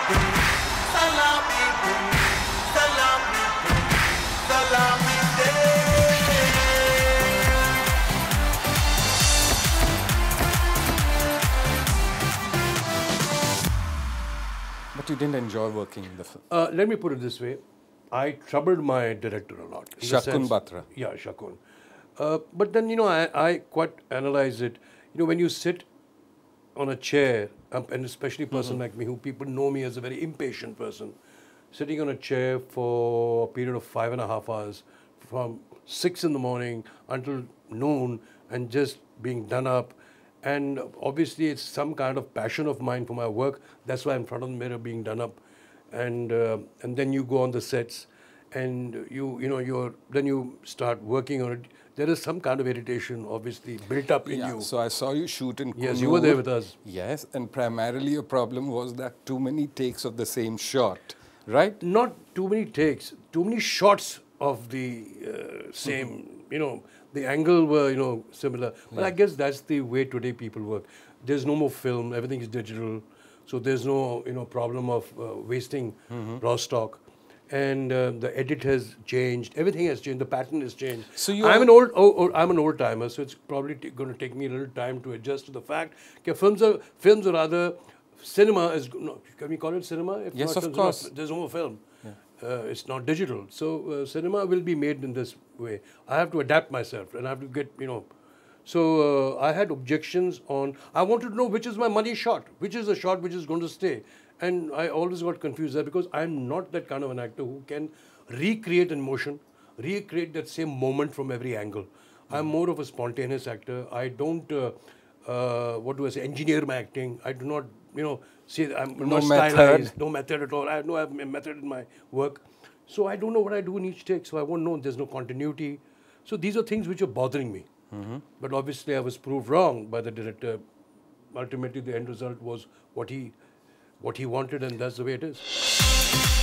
But you didn't enjoy working in the film. Let me put it this way. I troubled my director a lot. Shakun Batra. Yeah, Shakun. But then, I quite analyze it. When you sit on a chair, and especially a person like me, who people know me as a very impatient person, sitting on a chair for a period of 5.5 hours, from 6 in the morning until noon, and just being done up. And obviously, it's some kind of passion of mine for my work. That's why I'm in front of the mirror being done up. And then you go on the sets, and then you start working on it. There is some kind of irritation, obviously, built up in you. So I saw you shoot in Kunur. Yes, you were there with us. Yes, and primarily your problem was that too many takes of the same shot, right? Not too many takes, too many shots of the same, the angle were, similar. But I guess that's the way today people work. There's no more film, everything is digital. So there's no, problem of wasting raw stock. And the edit has changed. Everything has changed. The pattern has changed. So I'm an old timer, so it's probably going to take me a little time to adjust to the fact that films are rather cinema is. No, can we call it cinema? If yes, not, of course. There's no more film. Yeah. It's not digital. So cinema will be made in this way. I have to adapt myself, and I have to get So I had objections on. I wanted to know which is my money shot, which is the shot which is going to stay. And I always got confused there because I'm not that kind of an actor who can recreate emotion, recreate that same moment from every angle. I'm more of a spontaneous actor. I don't, engineer my acting. I do not, say I'm not stylized, no method at all. I know I have a method in my work. So I don't know what I do in each take. So I won't know. There's no continuity. So these are things which are bothering me. But obviously I was proved wrong by the director. Ultimately the end result was what he wanted, and that's the way it is.